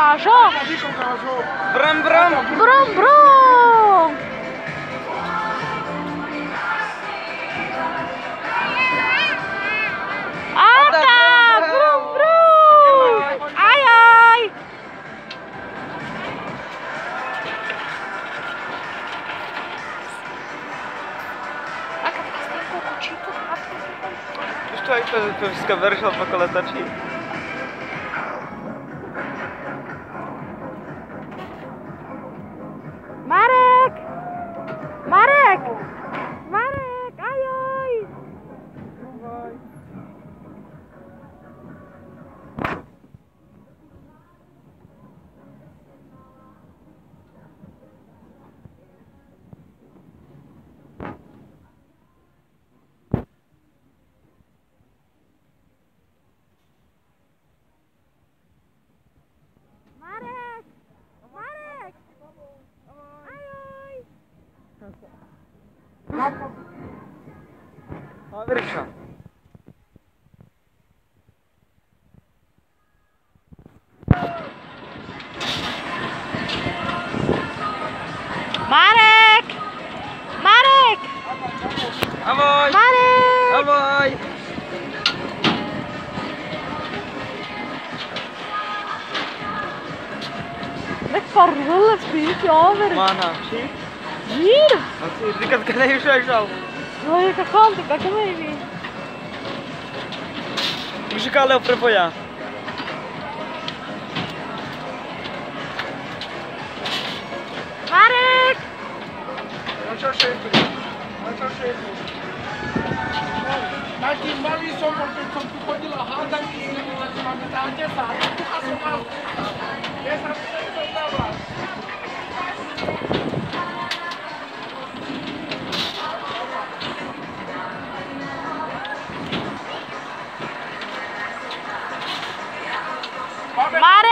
garage. Brum brum. Brum brum. Ata, brum brum. Aj aj. Już tutaj to wszystko wyryszał po koletacji. Marek! Marek! Marek! Ajoj! Marek! Marek! Ajoj! O, wyryszał. Marek! Marek! Awoj! Marek! Awoj! Det farrel spyr over. Mana, zie? Hier! Ik had het even zo. No jaka kąt, taka maybe. Muzykale opoja. Marek! Taki mali są, porque są tu chodzi lachada i mamy takie same. Tu hasło jest na dobra. Marek!